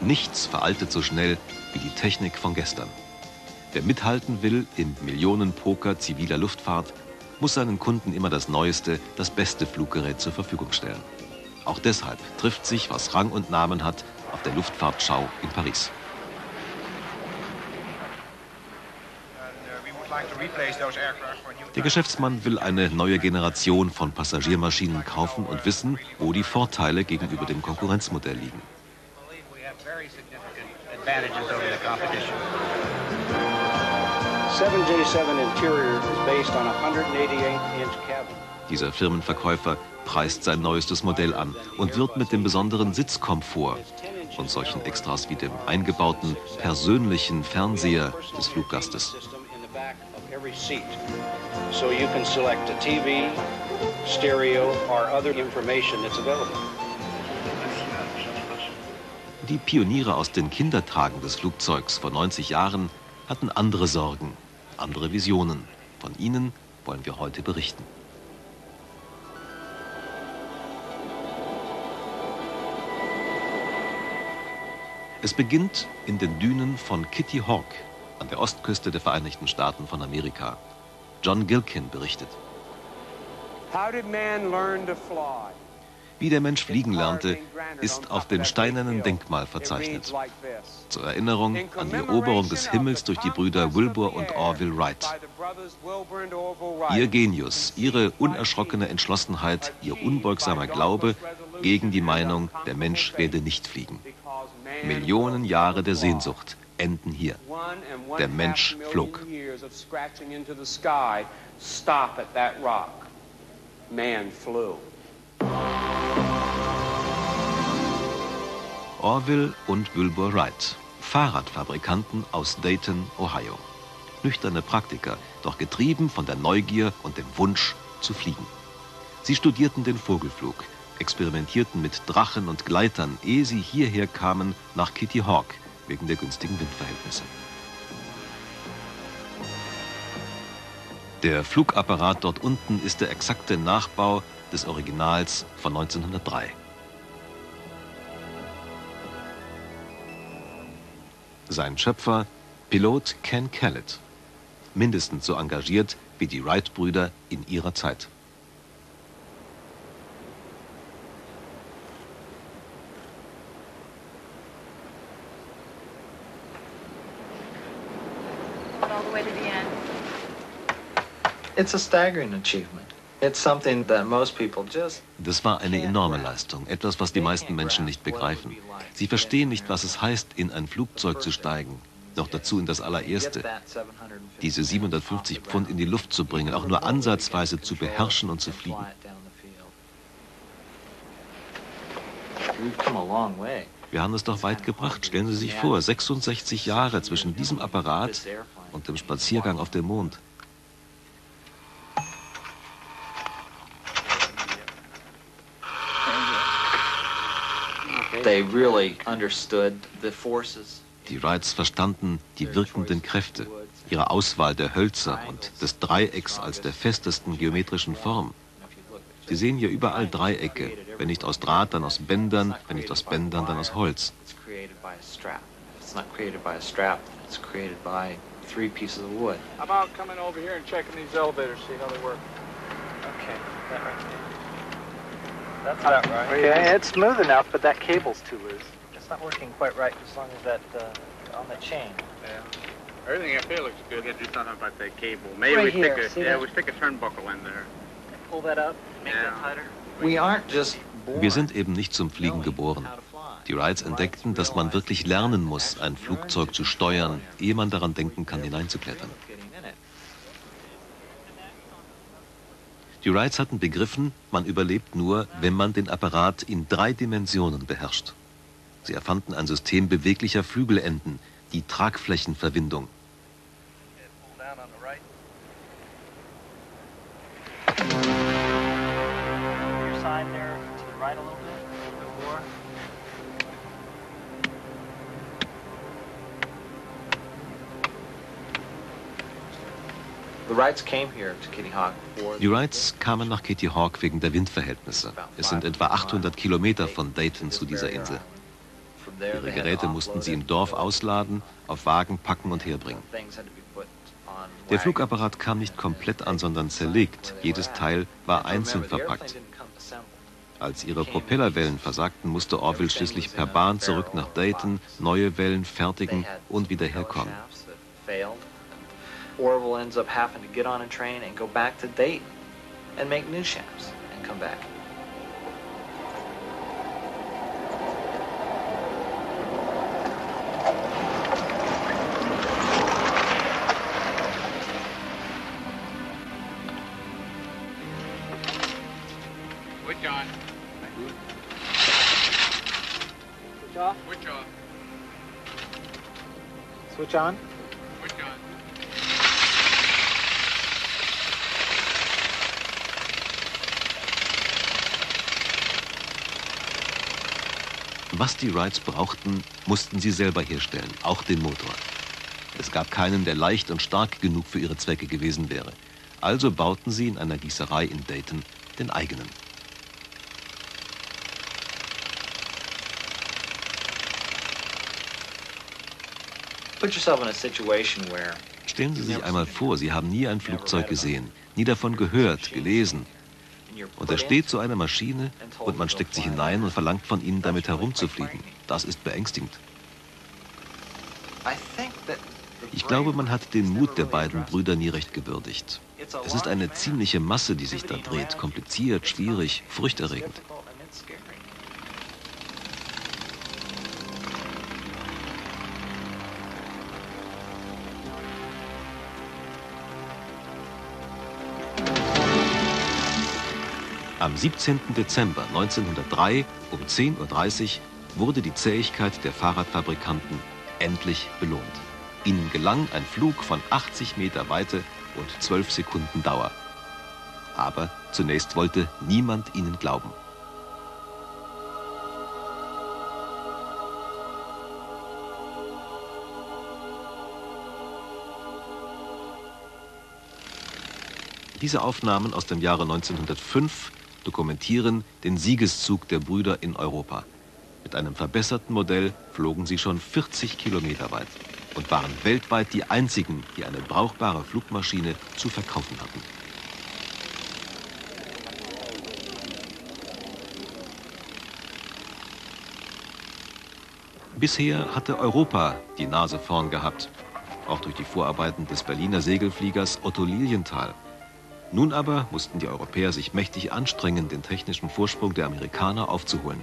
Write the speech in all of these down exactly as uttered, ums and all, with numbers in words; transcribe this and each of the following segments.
Nichts veraltet so schnell wie die Technik von gestern. Wer mithalten will im Millionenpoker ziviler Luftfahrt, muss seinen Kunden immer das neueste, das beste Fluggerät zur Verfügung stellen. Auch deshalb trifft sich, was Rang und Namen hat, auf der Luftfahrtschau in Paris. Der Geschäftsmann will eine neue Generation von Passagiermaschinen kaufen und wissen, wo die Vorteile gegenüber dem Konkurrenzmodell liegen. Dieser Firmenverkäufer preist sein neuestes Modell an und wird mit dem besonderen Sitzkomfort und solchen Extras wie dem eingebauten persönlichen Fernseher des Fluggastes. Die Pioniere aus den Kindertagen des Flugzeugs vor neunzig Jahren hatten andere Sorgen, andere Visionen. Von ihnen wollen wir heute berichten. Es beginnt in den Dünen von Kitty Hawk an der Ostküste der Vereinigten Staaten von Amerika. John Gilkin berichtet. Wie der Mensch fliegen lernte, ist auf dem steinernen Denkmal verzeichnet. Zur Erinnerung an die Eroberung des Himmels durch die Brüder Wilbur und Orville Wright. Ihr Genius, ihre unerschrockene Entschlossenheit, ihr unbeugsamer Glaube gegen die Meinung, der Mensch werde nicht fliegen. Millionen Jahre der Sehnsucht enden hier. Der Mensch flog. Orville und Wilbur Wright, Fahrradfabrikanten aus Dayton, Ohio. Nüchterne Praktiker, doch getrieben von der Neugier und dem Wunsch zu fliegen. Sie studierten den Vogelflug, experimentierten mit Drachen und Gleitern, ehe sie hierher kamen nach Kitty Hawk, wegen der günstigen Windverhältnisse. Der Flugapparat dort unten ist der exakte Nachbau des Originals von neunzehnhundertdrei. Sein Schöpfer, Pilot Ken Kellett, mindestens so engagiert wie die Wright-Brüder in ihrer Zeit. It's a staggering achievement. It's something that most people just. Das war eine enorme Leistung, etwas, was die meisten Menschen nicht begreifen. Sie verstehen nicht, was es heißt, in ein Flugzeug zu steigen, noch dazu in das allererste. Diese siebenhundertfünfzig Pfund in die Luft zu bringen, auch nur ansatzweise zu beherrschen und zu fliegen. Wir haben es doch weit gebracht. Stellen Sie sich vor, sechsundsechzig Jahre zwischen diesem Apparat und dem Spaziergang auf dem Mond. Die Wrights verstanden die wirkenden Kräfte, ihre Auswahl der Hölzer und des Dreiecks als der festesten geometrischen Form. Sie sehen hier überall Dreiecke, wenn nicht aus Draht, dann aus Bändern, wenn nicht aus Bändern, dann aus Holz. That's about right. Okay, it's smooth enough, but that cable's too loose. It's not working quite right as long as that uh, on the chain. Yeah. Everything up here looks good. We gotta do something about that cable. Maybe right we here, stick a see yeah, that? we stick a turnbuckle in there. Pull that up, make Yeah. that tighter. We aren't just born Wir sind eben nicht zum Fliegen geboren. Die Wrights entdeckten, dass man wirklich lernen muss, ein Flugzeug zu steuern, ehe man daran denken kann, hineinzuklettern. Die Wrights hatten begriffen, man überlebt nur, wenn man den Apparat in drei Dimensionen beherrscht. Sie erfanden ein System beweglicher Flügelenden, die Tragflächenverbindung. Die Wrights kamen nach Kitty Hawk wegen der Windverhältnisse. Es sind etwa achthundert Kilometer von Dayton zu dieser Insel. Ihre Geräte mussten sie im Dorf ausladen, auf Wagen packen und herbringen. Der Flugapparat kam nicht komplett an, sondern zerlegt. Jedes Teil war einzeln verpackt. Als ihre Propellerwellen versagten, musste Orville schließlich per Bahn zurück nach Dayton, neue Wellen fertigen und wieder herkommen. Orville ends up having to get on a train and go back to Dayton and make new shafts and come back. Switch on. Switch off. Switch off. Switch on. Switch on. Was die Wrights brauchten, mussten sie selber herstellen, auch den Motor. Es gab keinen, der leicht und stark genug für ihre Zwecke gewesen wäre. Also bauten sie in einer Gießerei in Dayton den eigenen. Put yourself in a situation where Stellen Sie sich einmal vor, Sie haben nie ein Flugzeug gesehen, nie davon gehört, gelesen. Und da steht so eine Maschine und man steckt sich hinein und verlangt von Ihnen, damit herumzufliegen. Das ist beängstigend. Ich glaube, man hat den Mut der beiden Brüder nie recht gewürdigt. Es ist eine ziemliche Masse, die sich da dreht, kompliziert, schwierig, furchterregend. Am siebzehnten Dezember neunzehnhundertdrei um zehn Uhr dreißig wurde die Zähigkeit der Fahrradfabrikanten endlich belohnt. Ihnen gelang ein Flug von achtzig Meter Weite und zwölf Sekunden Dauer. Aber zunächst wollte niemand ihnen glauben. Diese Aufnahmen aus dem Jahre neunzehnhundertfünf dokumentieren den Siegeszug der Brüder in Europa. Mit einem verbesserten Modell flogen sie schon vierzig Kilometer weit und waren weltweit die einzigen, die eine brauchbare Flugmaschine zu verkaufen hatten. Bisher hatte Europa die Nase vorn gehabt, auch durch die Vorarbeiten des Berliner Segelfliegers Otto Lilienthal. Nun aber mussten die Europäer sich mächtig anstrengen, den technischen Vorsprung der Amerikaner aufzuholen.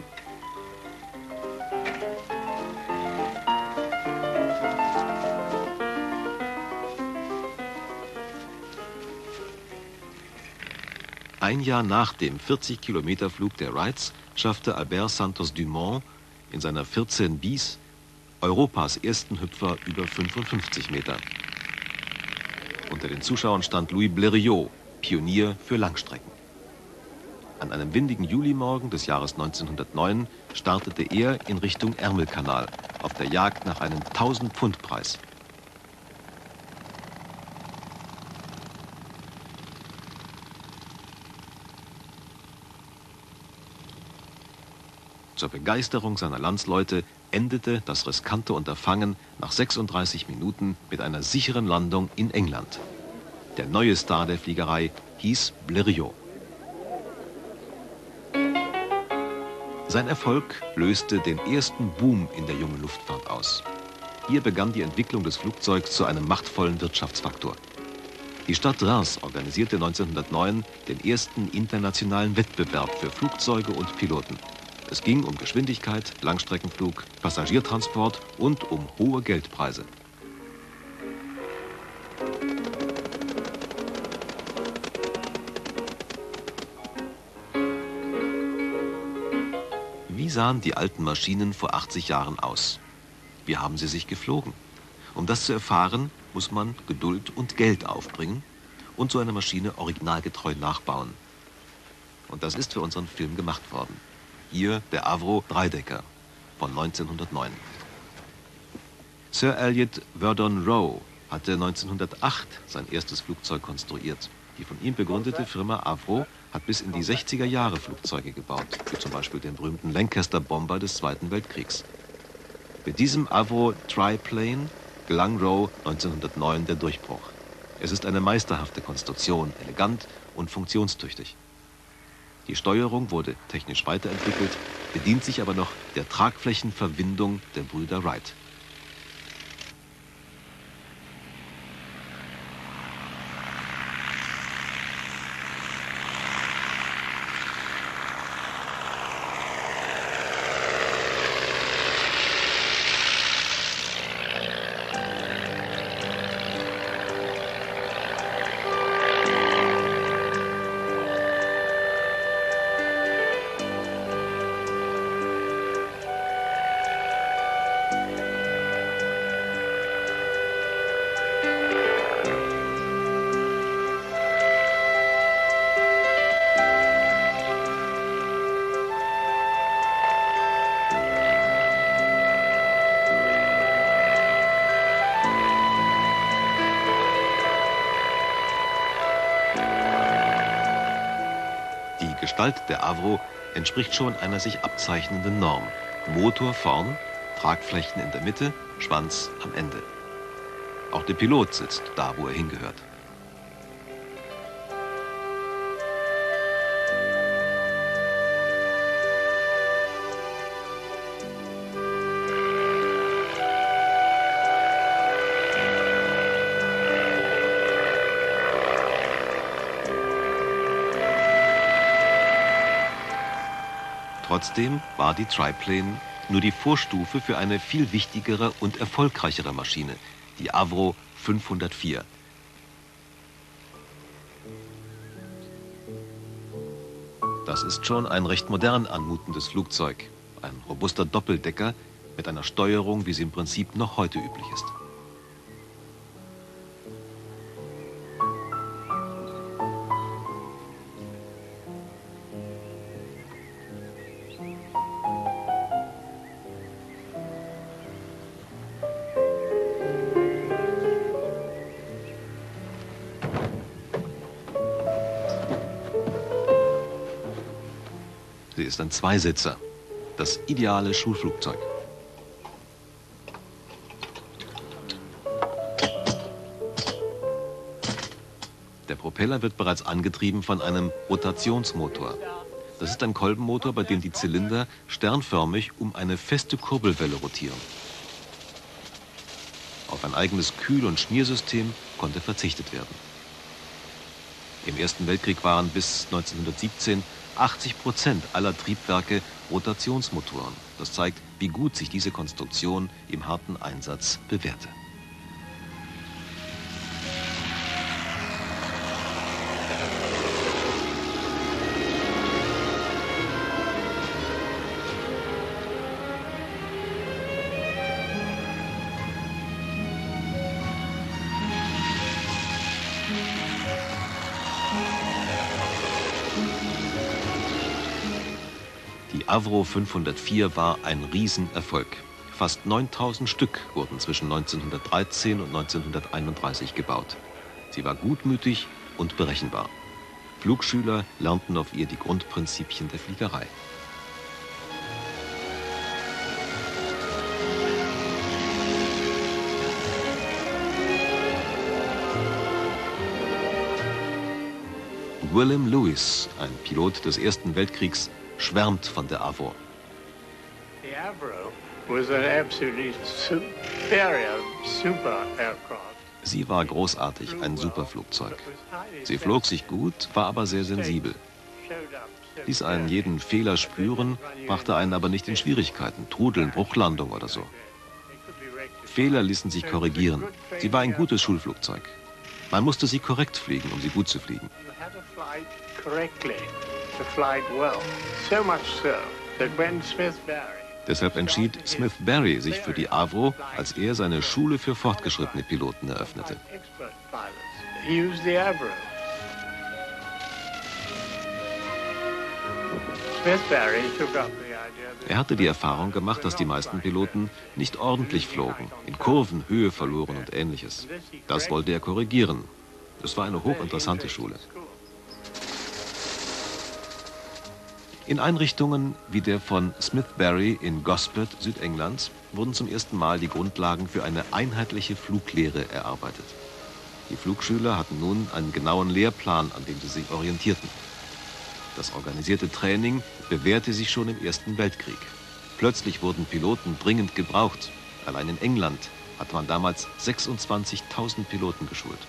Ein Jahr nach dem vierzig Kilometer Flug der Wrights schaffte Albert Santos Dumont in seiner vierzehn bis Europas ersten Hüpfer über fünfundfünfzig Meter. Unter den Zuschauern stand Louis Blériot, Pionier für Langstrecken. An einem windigen Julimorgen des Jahres neunzehnhundertneun startete er in Richtung Ärmelkanal auf der Jagd nach einem tausend-Pfund-Preis. Zur Begeisterung seiner Landsleute endete das riskante Unterfangen nach sechsunddreißig Minuten mit einer sicheren Landung in England. Der neue Star der Fliegerei hieß Blériot. Sein Erfolg löste den ersten Boom in der jungen Luftfahrt aus. Hier begann die Entwicklung des Flugzeugs zu einem machtvollen Wirtschaftsfaktor. Die Stadt Reims organisierte neunzehnhundertneun den ersten internationalen Wettbewerb für Flugzeuge und Piloten. Es ging um Geschwindigkeit, Langstreckenflug, Passagiertransport und um hohe Geldpreise. Wie sahen die alten Maschinen vor achtzig Jahren aus? Wie haben sie sich geflogen? Um das zu erfahren, muss man Geduld und Geld aufbringen und so eine Maschine originalgetreu nachbauen. Und das ist für unseren Film gemacht worden. Hier der Avro Dreidecker von neunzehnhundertneun. Sir Elliot Verdon Roe hatte neunzehnhundertacht sein erstes Flugzeug konstruiert. Die von ihm begründete Firma Avro hat bis in die sechziger Jahre Flugzeuge gebaut, wie zum Beispiel den berühmten Lancaster-Bomber des Zweiten Weltkriegs. Mit diesem Avro Triplane gelang Rowe neunzehnhundertneun der Durchbruch. Es ist eine meisterhafte Konstruktion, elegant und funktionstüchtig. Die Steuerung wurde technisch weiterentwickelt, bedient sich aber noch der Tragflächenverwindung der Brüder Wright. Die Gestalt der Avro entspricht schon einer sich abzeichnenden Norm. Motor vorn, Tragflächen in der Mitte, Schwanz am Ende. Auch der Pilot sitzt da, wo er hingehört. Trotzdem war die Triplane nur die Vorstufe für eine viel wichtigere und erfolgreichere Maschine, die Avro fünfhundertvier. Das ist schon ein recht modern anmutendes Flugzeug, ein robuster Doppeldecker mit einer Steuerung, wie sie im Prinzip noch heute üblich ist. Sie ist ein Zweisitzer, das ideale Schulflugzeug. Der Propeller wird bereits angetrieben von einem Rotationsmotor. Das ist ein Kolbenmotor, bei dem die Zylinder sternförmig um eine feste Kurbelwelle rotieren. Auf ein eigenes Kühl- und Schmiersystem konnte verzichtet werden. Im Ersten Weltkrieg waren bis neunzehnhundertsiebzehn achtzig Prozent aller Triebwerke Rotationsmotoren. Das zeigt, wie gut sich diese Konstruktion im harten Einsatz bewährte. Die Avro fünfhundertvier war ein Riesenerfolg. Fast neuntausend Stück wurden zwischen neunzehnhundertdreizehn und neunzehnhunderteinunddreißig gebaut. Sie war gutmütig und berechenbar. Flugschüler lernten auf ihr die Grundprinzipien der Fliegerei. William Lewis, ein Pilot des Ersten Weltkriegs, schwärmt von der Avro. The Avro was an absolutely superior super aircraft. Sie war großartig, ein Superflugzeug. Sie flog sich gut, war aber sehr sensibel. Ließ einen jeden Fehler spüren, brachte einen aber nicht in Schwierigkeiten, Trudeln, Bruchlandung oder so. Fehler ließen sich korrigieren. Sie war ein gutes Schulflugzeug. Man musste sie korrekt fliegen, um sie gut zu fliegen. Deshalb entschied Smith Barry sich für die Avro, als er seine Schule für fortgeschrittene Piloten eröffnete. Er hatte die Erfahrung gemacht, dass die meisten Piloten nicht ordentlich flogen, in Kurven Höhe verloren und Ähnliches. Das wollte er korrigieren. Es war eine hochinteressante Schule. In Einrichtungen wie der von Smithbury in Gosford, Südengland, wurden zum ersten Mal die Grundlagen für eine einheitliche Fluglehre erarbeitet. Die Flugschüler hatten nun einen genauen Lehrplan, an dem sie sich orientierten. Das organisierte Training bewährte sich schon im Ersten Weltkrieg. Plötzlich wurden Piloten dringend gebraucht. Allein in England hatte man damals sechsundzwanzigtausend Piloten geschult.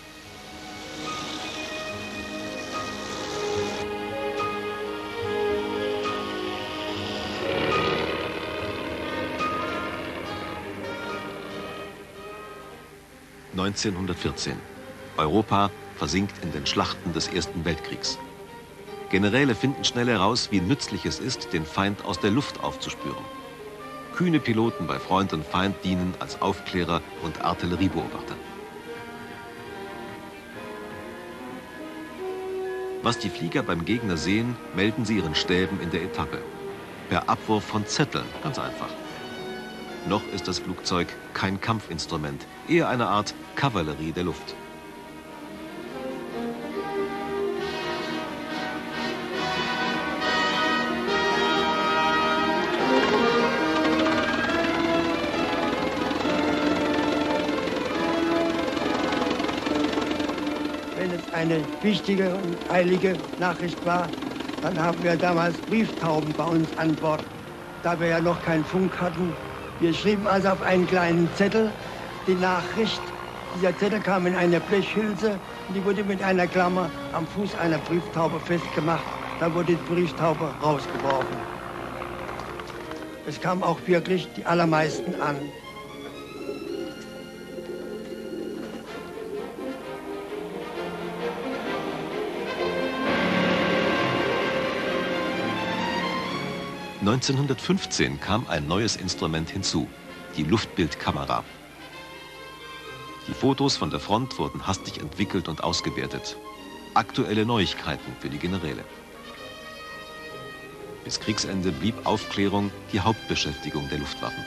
neunzehnhundertvierzehn. Europa versinkt in den Schlachten des Ersten Weltkriegs. Generäle finden schnell heraus, wie nützlich es ist, den Feind aus der Luft aufzuspüren. Kühne Piloten bei Freund und Feind dienen als Aufklärer und Artilleriebeobachter. Was die Flieger beim Gegner sehen, melden sie ihren Stäben in der Etappe. Per Abwurf von Zetteln, ganz einfach. Noch ist das Flugzeug kein Kampfinstrument, eher eine Art Kavallerie der Luft. Wenn es eine wichtige und eilige Nachricht war, dann haben wir damals Brieftauben bei uns an Bord, da wir ja noch keinen Funk hatten. Wir schrieben also auf einen kleinen Zettel die Nachricht. Dieser Zettel kam in eine Blechhülse und die wurde mit einer Klammer am Fuß einer Brieftaube festgemacht. Dann wurde die Brieftaube rausgeworfen. Es kamen auch wirklich die allermeisten an. neunzehnhundertfünfzehn kam ein neues Instrument hinzu, die Luftbildkamera. Die Fotos von der Front wurden hastig entwickelt und ausgewertet. Aktuelle Neuigkeiten für die Generäle. Bis Kriegsende blieb Aufklärung die Hauptbeschäftigung der Luftwaffen.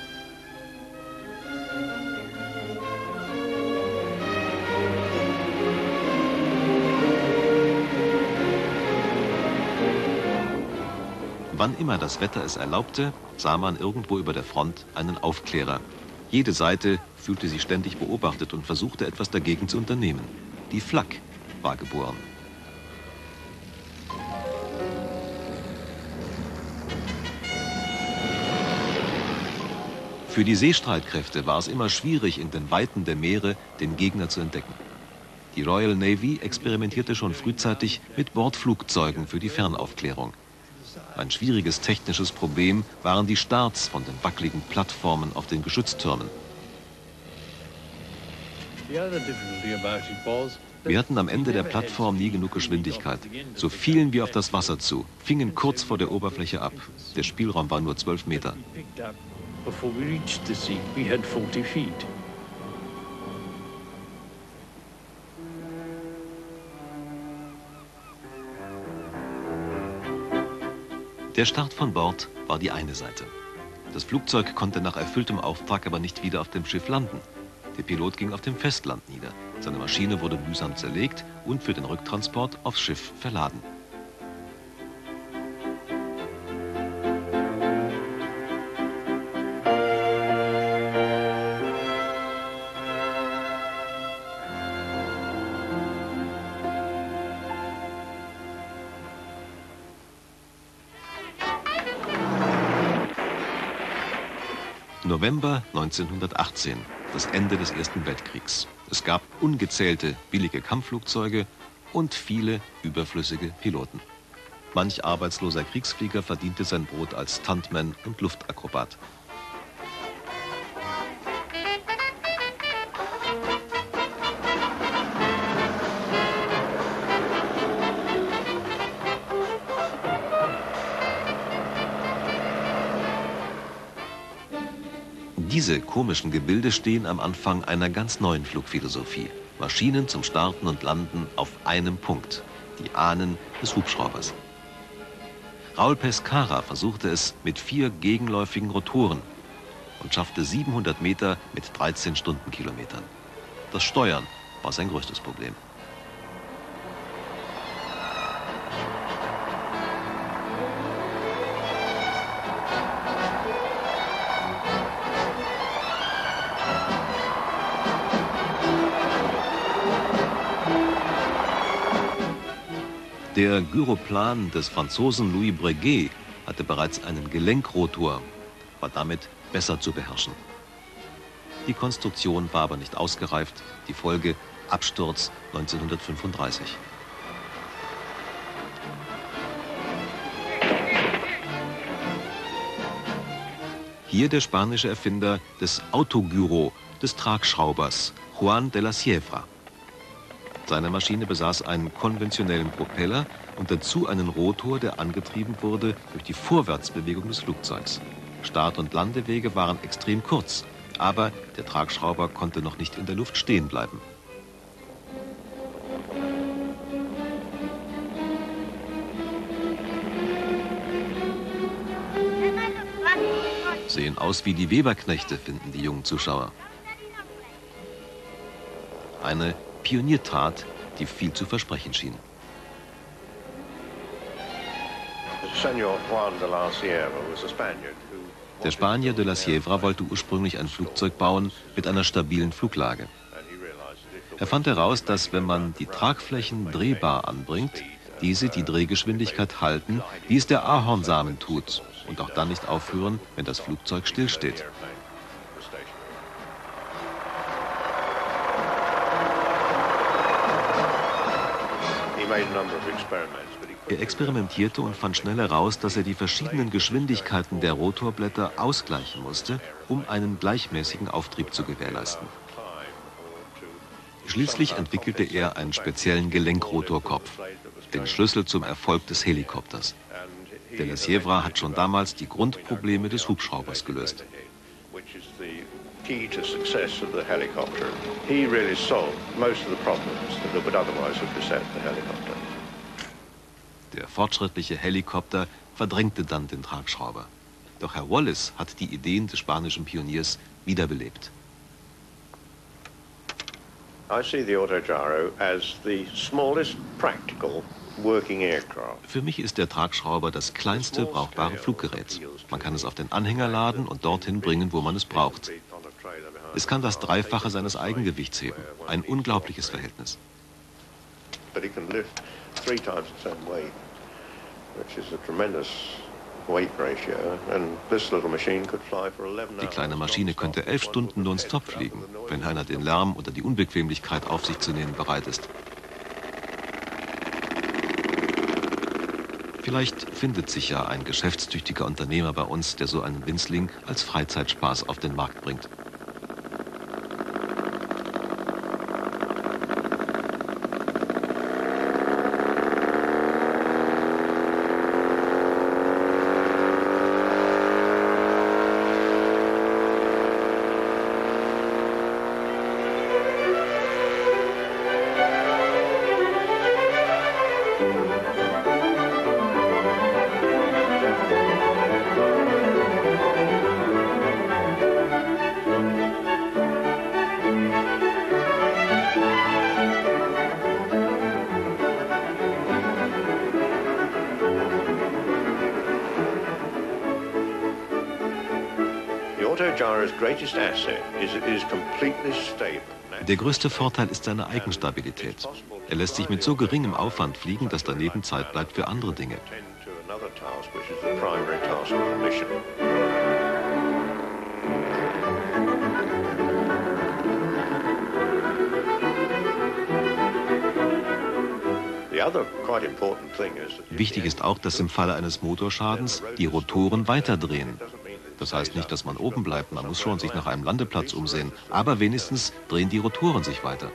Wann immer das Wetter es erlaubte, sah man irgendwo über der Front einen Aufklärer. Jede Seite fühlte sich ständig beobachtet und versuchte etwas dagegen zu unternehmen. Die Flak war geboren. Für die Seestreitkräfte war es immer schwierig, in den Weiten der Meere den Gegner zu entdecken. Die Royal Navy experimentierte schon frühzeitig mit Bordflugzeugen für die Fernaufklärung. Ein schwieriges technisches Problem waren die Starts von den wackeligen Plattformen auf den Geschütztürmen. Wir hatten am Ende der Plattform nie genug Geschwindigkeit. So fielen wir auf das Wasser zu, fingen kurz vor der Oberfläche ab. Der Spielraum war nur zwölf Meter. Der Start von Bord war die eine Seite. Das Flugzeug konnte nach erfülltem Auftrag aber nicht wieder auf dem Schiff landen. Der Pilot ging auf dem Festland nieder. Seine Maschine wurde mühsam zerlegt und für den Rücktransport aufs Schiff verladen. November neunzehnhundertachtzehn, das Ende des Ersten Weltkriegs. Es gab ungezählte billige Kampfflugzeuge und viele überflüssige Piloten. Manch arbeitsloser Kriegsflieger verdiente sein Brot als Stuntman und Luftakrobat. Diese komischen Gebilde stehen am Anfang einer ganz neuen Flugphilosophie. Maschinen zum Starten und Landen auf einem Punkt. Die Ahnen des Hubschraubers. Raul Pescara versuchte es mit vier gegenläufigen Rotoren und schaffte siebenhundert Meter mit dreizehn Stundenkilometern. Das Steuern war sein größtes Problem. Der Gyroplan des Franzosen Louis Breguet hatte bereits einen Gelenkrotor, war damit besser zu beherrschen. Die Konstruktion war aber nicht ausgereift, die Folge Absturz neunzehnhundertfünfunddreißig. Hier der spanische Erfinder des Autogyro, des Tragschraubers, Juan de la Siebra. Seine Maschine besaß einen konventionellen Propeller und dazu einen Rotor, der angetrieben wurde durch die Vorwärtsbewegung des Flugzeugs. Start- und Landewege waren extrem kurz, aber der Tragschrauber konnte noch nicht in der Luft stehen bleiben. Sehen aus wie die Weberknechte, finden die jungen Zuschauer. Eine Pioniertat, die viel zu versprechen schien. Der Spanier de la Siebra wollte ursprünglich ein Flugzeug bauen mit einer stabilen Fluglage. Er fand heraus, dass wenn man die Tragflächen drehbar anbringt, diese die Drehgeschwindigkeit halten, wie es der Ahornsamen tut, und auch dann nicht aufhören, wenn das Flugzeug stillsteht. Er experimentierte und fand schnell heraus, dass er die verschiedenen Geschwindigkeiten der Rotorblätter ausgleichen musste, um einen gleichmäßigen Auftrieb zu gewährleisten. Schließlich entwickelte er einen speziellen Gelenkrotorkopf, den Schlüssel zum Erfolg des Helikopters. De la Siebra hat schon damals die Grundprobleme des Hubschraubers gelöst. Der fortschrittliche Helikopter verdrängte dann den Tragschrauber. Doch Herr Wallace hat die Ideen des spanischen Pioniers wiederbelebt. Für mich ist der Tragschrauber das kleinste brauchbare Fluggerät. Man kann es auf den Anhänger laden und dorthin bringen, wo man es braucht. Es kann das Dreifache seines Eigengewichts heben. Ein unglaubliches Verhältnis. Die kleine Maschine könnte elf Stunden nonstop fliegen, wenn einer den Lärm oder die Unbequemlichkeit auf sich zu nehmen bereit ist. Vielleicht findet sich ja ein geschäftstüchtiger Unternehmer bei uns, der so einen Winzling als Freizeitspaß auf den Markt bringt. Der größte Vorteil ist seine Eigenstabilität. Er lässt sich mit so geringem Aufwand fliegen, dass daneben Zeit bleibt für andere Dinge. Wichtig ist auch, dass im Falle eines Motorschadens die Rotoren weiterdrehen. Das heißt nicht, dass man oben bleibt, man muss schon sich nach einem Landeplatz umsehen, aber wenigstens drehen die Rotoren sich weiter.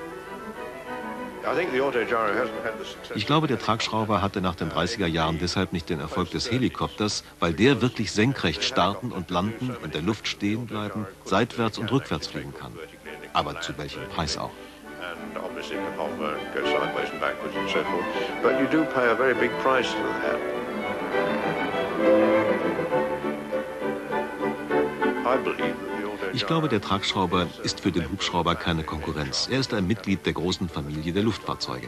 Ich glaube, der Tragschrauber hatte nach den dreißiger Jahren deshalb nicht den Erfolg des Helikopters, weil der wirklich senkrecht starten und landen, in der Luft stehen bleiben, seitwärts und rückwärts fliegen kann. Aber zu welchem Preis auch? Ich glaube, der Tragschrauber ist für den Hubschrauber keine Konkurrenz. Er ist ein Mitglied der großen Familie der Luftfahrzeuge.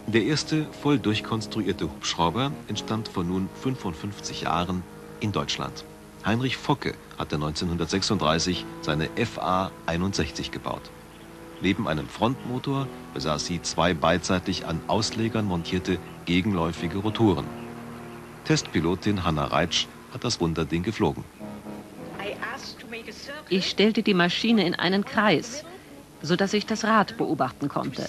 Der erste voll durchkonstruierte Hubschrauber entstand vor nun fünfundfünfzig Jahren in Deutschland. Heinrich Focke hatte neunzehnhundertsechsunddreißig seine F A einundsechzig gebaut. Neben einem Frontmotor besaß sie zwei beidseitig an Auslegern montierte gegenläufige Rotoren. Testpilotin Hanna Reitsch hat das Wunderding geflogen. Ich stellte die Maschine in einen Kreis, sodass ich das Rad beobachten konnte.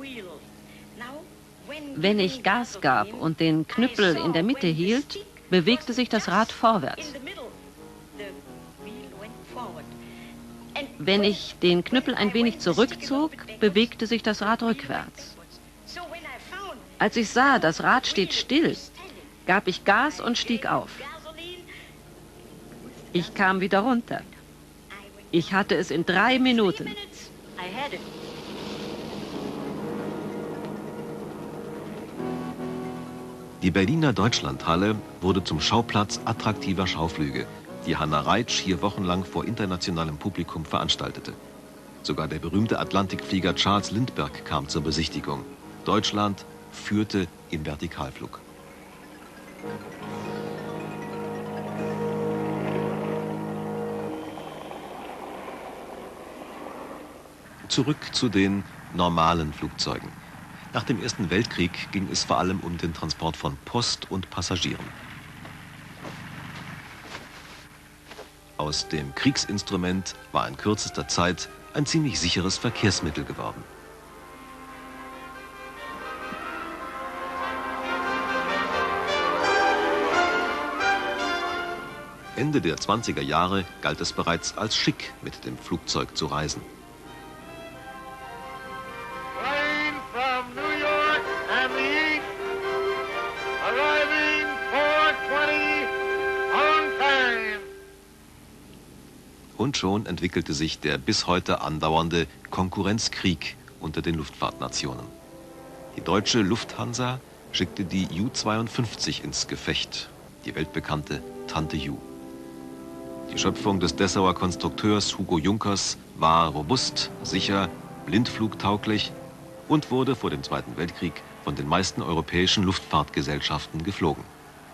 Wenn ich Gas gab und den Knüppel in der Mitte hielt, bewegte sich das Rad vorwärts. Wenn ich den Knüppel ein wenig zurückzog, bewegte sich das Rad rückwärts. Als ich sah, das Rad steht still, gab ich Gas und stieg auf. Ich kam wieder runter. Ich hatte es in drei Minuten. Die Berliner Deutschlandhalle wurde zum Schauplatz attraktiver Schauflüge, die Hanna Reitsch hier wochenlang vor internationalem Publikum veranstaltete. Sogar der berühmte Atlantikflieger Charles Lindbergh kam zur Besichtigung. Deutschland führte im Vertikalflug. Zurück zu den normalen Flugzeugen. Nach dem Ersten Weltkrieg ging es vor allem um den Transport von Post und Passagieren. Aus dem Kriegsinstrument war in kürzester Zeit ein ziemlich sicheres Verkehrsmittel geworden. Ende der zwanziger Jahre galt es bereits als schick, mit dem Flugzeug zu reisen. Und schon entwickelte sich der bis heute andauernde Konkurrenzkrieg unter den Luftfahrtnationen. Die deutsche Lufthansa schickte die Ju zweiundfünfzig ins Gefecht, die weltbekannte Tante Ju. Die Schöpfung des Dessauer Konstrukteurs Hugo Junkers war robust, sicher, blindflugtauglich und wurde vor dem Zweiten Weltkrieg von den meisten europäischen Luftfahrtgesellschaften geflogen.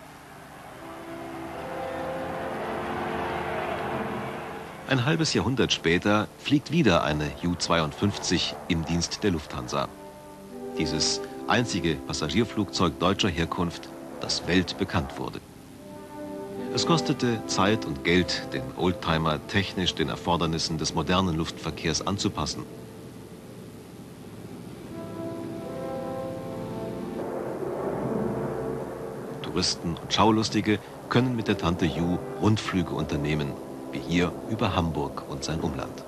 Ein halbes Jahrhundert später fliegt wieder eine Ju zweiundfünfzig im Dienst der Lufthansa. Dieses einzige Passagierflugzeug deutscher Herkunft, das weltbekannt wurde. Es kostete Zeit und Geld, den Oldtimer technisch den Erfordernissen des modernen Luftverkehrs anzupassen. Touristen und Schaulustige können mit der Tante Ju Rundflüge unternehmen, wie hier über Hamburg und sein Umland.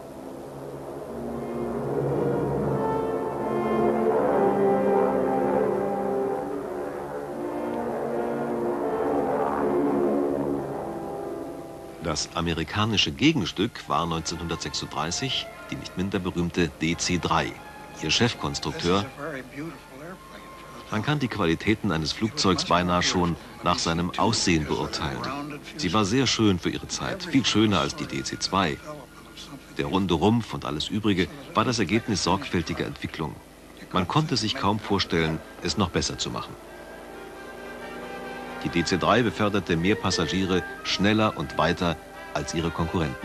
Das amerikanische Gegenstück war neunzehnhundertsechsunddreißig die nicht minder berühmte D C drei. Ihr Chefkonstrukteur. Man kann die Qualitäten eines Flugzeugs beinahe schon nach seinem Aussehen beurteilen. Sie war sehr schön für ihre Zeit, viel schöner als die D C zwei. Der runde Rumpf und alles Übrige war das Ergebnis sorgfältiger Entwicklung. Man konnte sich kaum vorstellen, es noch besser zu machen. Die D C drei beförderte mehr Passagiere schneller und weiter als ihre Konkurrenten.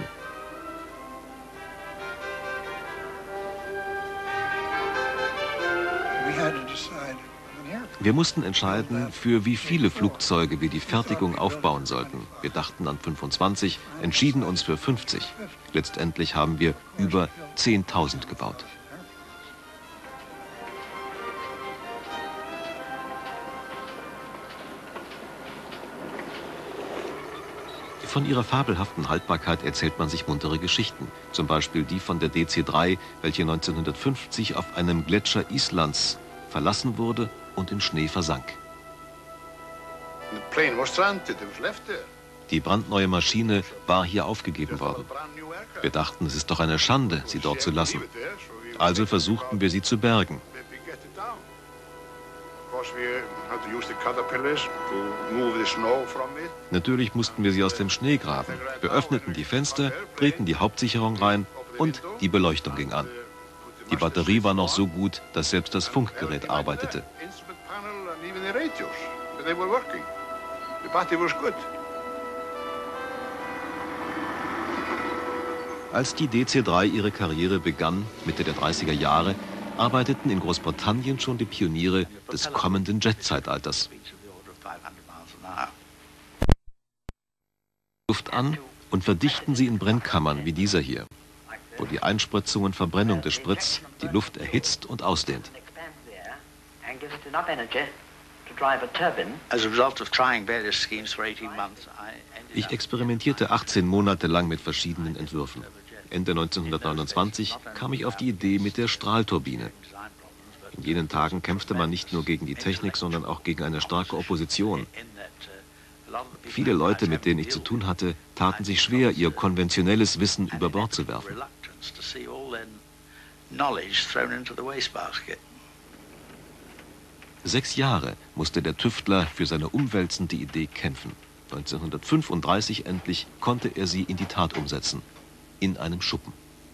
Wir mussten entscheiden, für wie viele Flugzeuge wir die Fertigung aufbauen sollten. Wir dachten an fünfundzwanzig, entschieden uns für fünfzig. Letztendlich haben wir über zehntausend gebaut. Von ihrer fabelhaften Haltbarkeit erzählt man sich muntere Geschichten. Zum Beispiel die von der D C drei, welche neunzehnhundertfünfzig auf einem Gletscher Islands verlassen wurde und in Schnee versank. Die brandneue Maschine war hier aufgegeben worden. Wir dachten, es ist doch eine Schande, sie dort zu lassen. Also versuchten wir, sie zu bergen. Natürlich mussten wir sie aus dem Schnee graben. Wir öffneten die Fenster, drehten die Hauptsicherung rein und die Beleuchtung ging an. Die Batterie war noch so gut, dass selbst das Funkgerät arbeitete. Patriots. They were working. The party was good. Als die D C drei ihre Karriere begann, Mitte der dreißiger Jahre, arbeiteten in Großbritannien schon die Pioniere des kommenden Jet-Zeitalters. Luft an und verdichten sie in Brennkammern wie dieser hier, wo die Einspritzung und Verbrennung des Sprits die Luft erhitzt und ausdehnt. Ich experimentierte achtzehn Monate lang mit verschiedenen Entwürfen. Ende neunzehnhundertneunundzwanzig kam ich auf die Idee mit der Strahlturbine. In jenen Tagen kämpfte man nicht nur gegen die Technik, sondern auch gegen eine starke Opposition. Viele Leute, mit denen ich zu tun hatte, taten sich schwer, ihr konventionelles Wissen über Bord zu werfen. Sechs Jahre musste der Tüftler für seine umwälzende Idee kämpfen. neunzehnhundertfünfunddreißig endlich konnte er sie in die Tat umsetzen. In einem Schuppen.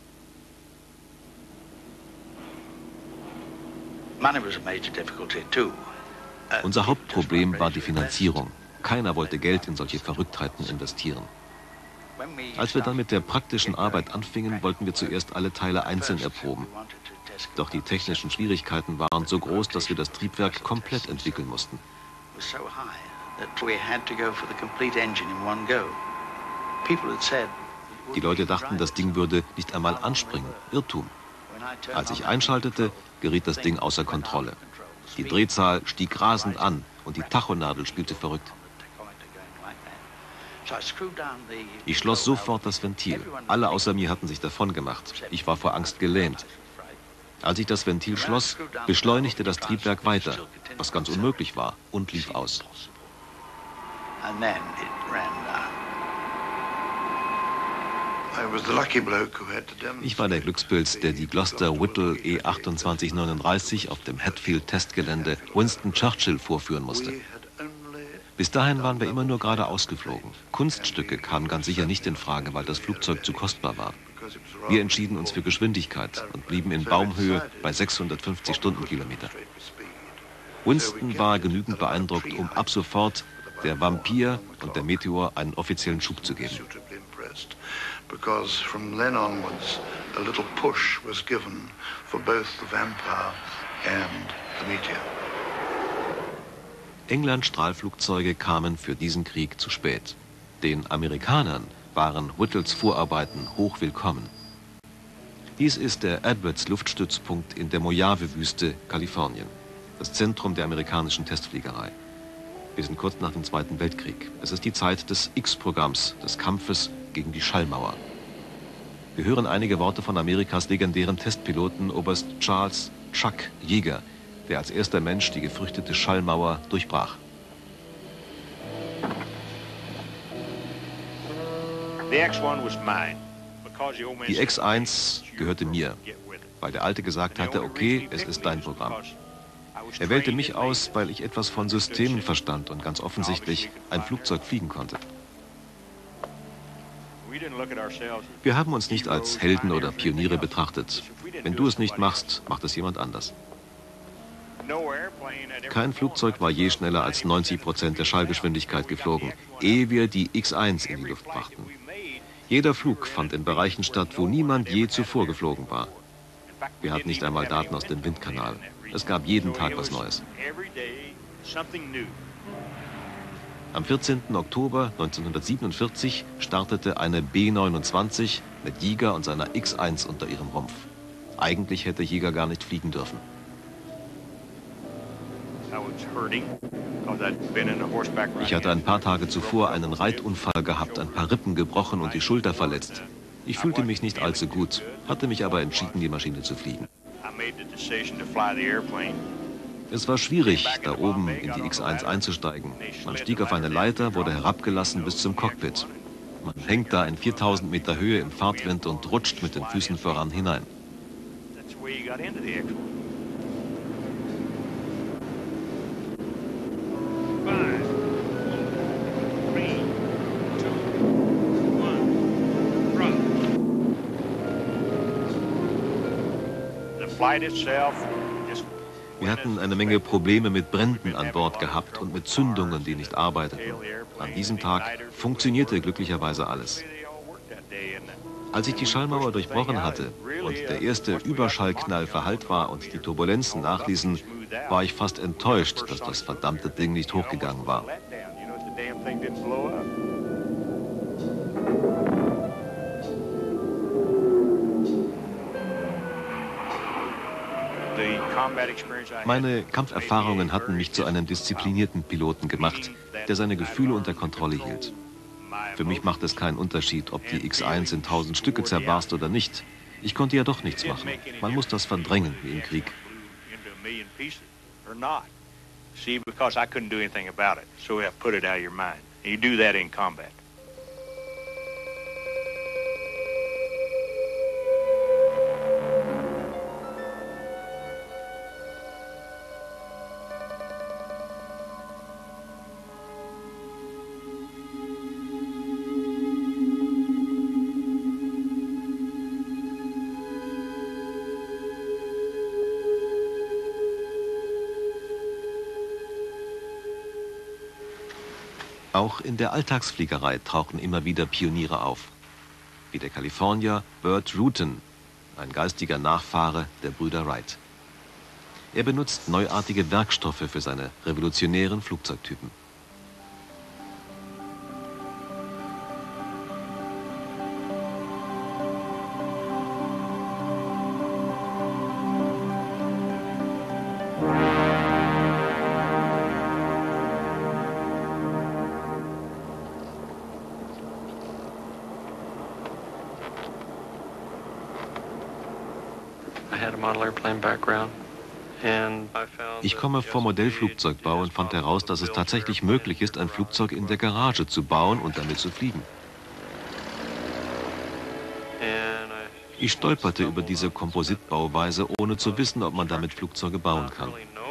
Unser Hauptproblem war die Finanzierung. Keiner wollte Geld in solche Verrücktheiten investieren. Als wir dann mit der praktischen Arbeit anfingen, wollten wir zuerst alle Teile einzeln erproben. Doch die technischen Schwierigkeiten waren so groß, dass wir das Triebwerk komplett entwickeln mussten. Die Leute dachten, das Ding würde nicht einmal anspringen. Irrtum. Als ich einschaltete, geriet das Ding außer Kontrolle. Die Drehzahl stieg rasend an und die Tachonadel spielte verrückt. Ich schloss sofort das Ventil. Alle außer mir hatten sich davon gemacht. Ich war vor Angst gelähmt. Als ich das Ventil schloss, beschleunigte das Triebwerk weiter, was ganz unmöglich war, und lief aus. Ich war der Glückspilz, der die Gloster Whittle E achtundzwanzig neununddreißig auf dem Hatfield-Testgelände Winston Churchill vorführen musste. Bis dahin waren wir immer nur geradeaus geflogen. Kunststücke kamen ganz sicher nicht in Frage, weil das Flugzeug zu kostbar war. Wir entschieden uns für Geschwindigkeit und blieben in Baumhöhe bei sechshundertfünfzig Stundenkilometer. Winston war genügend beeindruckt, um ab sofort der Vampir und der Meteor einen offiziellen Schub zu geben. Because from then onwards a little push was given for both the Vampire and the Meteor. Englands Strahlflugzeuge kamen für diesen Krieg zu spät. Den Amerikanern waren Whittles Vorarbeiten hochwillkommen. Dies ist der Edwards-Luftstützpunkt in der Mojave-Wüste, Kalifornien, das Zentrum der amerikanischen Testfliegerei. Wir sind kurz nach dem Zweiten Weltkrieg. Es ist die Zeit des X-Programms, des Kampfes gegen die Schallmauer. Wir hören einige Worte von Amerikas legendären Testpiloten Oberst Charles Chuck Yeager, der als erster Mensch die gefürchtete Schallmauer durchbrach. Die X eins gehörte mir, weil der Alte gesagt hatte, okay, es ist dein Programm. Er wählte mich aus, weil ich etwas von Systemen verstand und ganz offensichtlich ein Flugzeug fliegen konnte. Wir haben uns nicht als Helden oder Pioniere betrachtet. Wenn du es nicht machst, macht es jemand anders. Kein Flugzeug war je schneller als neunzig Prozent der Schallgeschwindigkeit geflogen, ehe wir die X eins in die Luft brachten. Jeder Flug fand in Bereichen statt, wo niemand je zuvor geflogen war. Wir hatten nicht einmal Daten aus dem Windkanal. Es gab jeden Tag was Neues. Am vierzehnten Oktober neunzehnhundertsiebenundvierzig startete eine B neunundzwanzig mit Yeager und seiner X eins unter ihrem Rumpf. Eigentlich hätte Yeager gar nicht fliegen dürfen. Ich hatte ein paar Tage zuvor einen Reitunfall gehabt, ein paar Rippen gebrochen und die Schulter verletzt. Ich fühlte mich nicht allzu gut, hatte mich aber entschieden, die Maschine zu fliegen. Es war schwierig, da oben in die X eins einzusteigen. Man stieg auf eine Leiter, wurde herabgelassen bis zum Cockpit. Man hängt da in viertausend Meter Höhe im Fahrtwind und rutscht mit den Füßen voran hinein. Wir hatten eine Menge Probleme mit Bränden an Bord gehabt und mit Zündungen, die nicht arbeiteten. An diesem Tag funktionierte glücklicherweise alles. Als ich die Schallmauer durchbrochen hatte und der erste Überschallknall verhallt war und die Turbulenzen nachließen, war ich fast enttäuscht, dass das verdammte Ding nicht hochgegangen war. Meine Kampferfahrungen hatten mich zu einem disziplinierten Piloten gemacht, der seine Gefühle unter Kontrolle hielt. Für mich macht es keinen Unterschied, ob die X eins in tausend Stücke zerbarst oder nicht. Ich konnte ja doch nichts machen. Man muss das verdrängen, wie im Krieg. See, because I couldn't do anything about it, so we have to put it out of your mind. And you do that in combat. Auch in der Alltagsfliegerei tauchen immer wieder Pioniere auf. Wie der Kalifornier Burt Rutan, ein geistiger Nachfahre der Brüder Wright. Er benutzt neuartige Werkstoffe für seine revolutionären Flugzeugtypen. Ich komme vom Modellflugzeugbau und fand heraus, dass es tatsächlich möglich ist, ein Flugzeug in der Garage zu bauen und damit zu fliegen. Ich stolperte über diese Kompositbauweise, ohne zu wissen, ob man damit Flugzeuge bauen kann.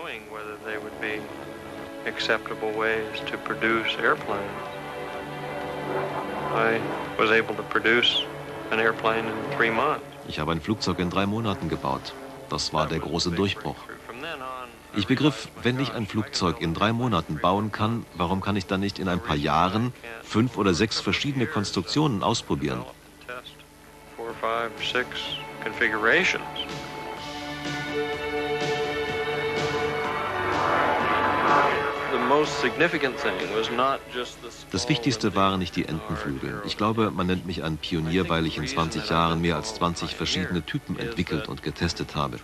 Ich habe ein Flugzeug in drei Monaten gebaut. Das war der große Durchbruch. Ich begriff, wenn ich ein Flugzeug in drei Monaten bauen kann, warum kann ich dann nicht in ein paar Jahren fünf oder sechs verschiedene Konstruktionen ausprobieren? Das Wichtigste waren nicht die Entenflügel. Ich glaube, man nennt mich ein Pionier, weil ich in zwanzig Jahren mehr als zwanzig verschiedene Typen entwickelt und getestet habe.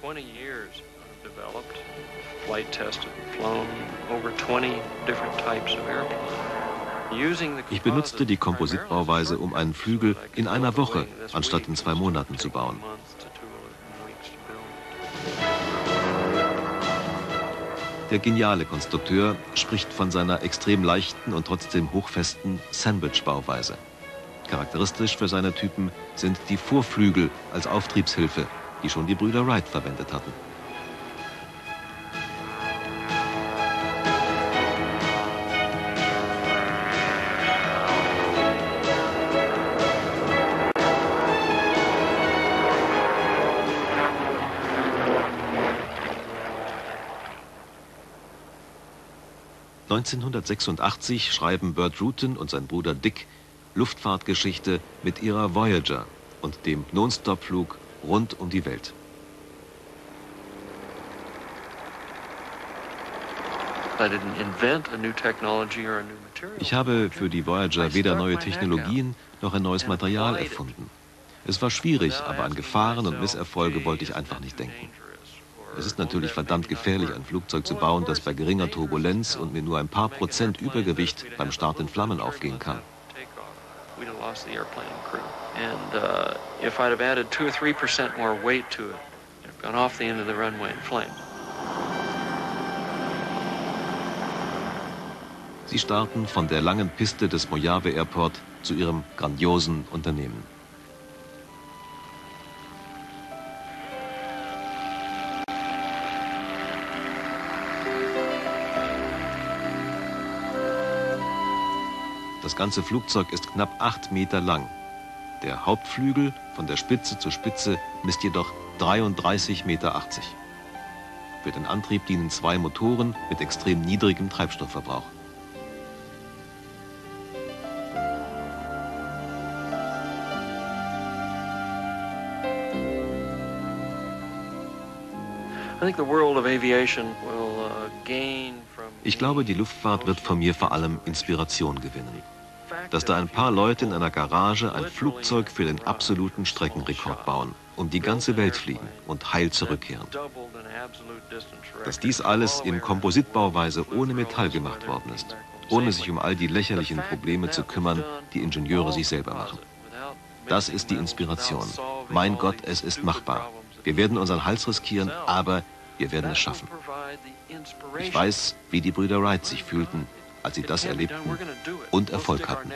Ich benutzte die Kompositbauweise, um einen Flügel in einer Woche anstatt in zwei Monaten zu bauen. Der geniale Konstrukteur spricht von seiner extrem leichten und trotzdem hochfesten Sandwich-Bauweise. Charakteristisch für seine Typen sind die Vorflügel als Auftriebshilfe, die schon die Brüder Wright verwendet hatten. neunzehnhundertsechsundachtzig schreiben Burt Rutan und sein Bruder Dick Luftfahrtgeschichte mit ihrer Voyager und dem Non-Stop-Flug rund um die Welt. Ich habe für die Voyager weder neue Technologien noch ein neues Material erfunden. Es war schwierig, aber an Gefahren und Misserfolge wollte ich einfach nicht denken. Es ist natürlich verdammt gefährlich, ein Flugzeug zu bauen, das bei geringer Turbulenz und mit nur ein paar Prozent Übergewicht beim Start in Flammen aufgehen kann. Sie starten von der langen Piste des Mojave Airport zu ihrem grandiosen Unternehmen. Das ganze Flugzeug ist knapp acht Meter lang. Der Hauptflügel von der Spitze zur Spitze misst jedoch dreiunddreißig Meter achtzig. Für den Antrieb dienen zwei Motoren mit extrem niedrigem Treibstoffverbrauch. Ich glaube, die Luftfahrt wird von mir vor allem Inspiration gewinnen. Dass da ein paar Leute in einer Garage ein Flugzeug für den absoluten Streckenrekord bauen, um die ganze Welt fliegen und heil zurückkehren. Dass dies alles in Kompositbauweise ohne Metall gemacht worden ist, ohne sich um all die lächerlichen Probleme zu kümmern, die Ingenieure sich selber machen. Das ist die Inspiration. Mein Gott, es ist machbar. Wir werden unseren Hals riskieren, aber wir werden es schaffen. Ich weiß, wie die Brüder Wright sich fühlten, als sie das erlebten und Erfolg hatten.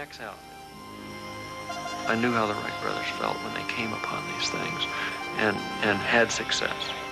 I knew how the Wright brothers felt when they came upon these things and, and had success.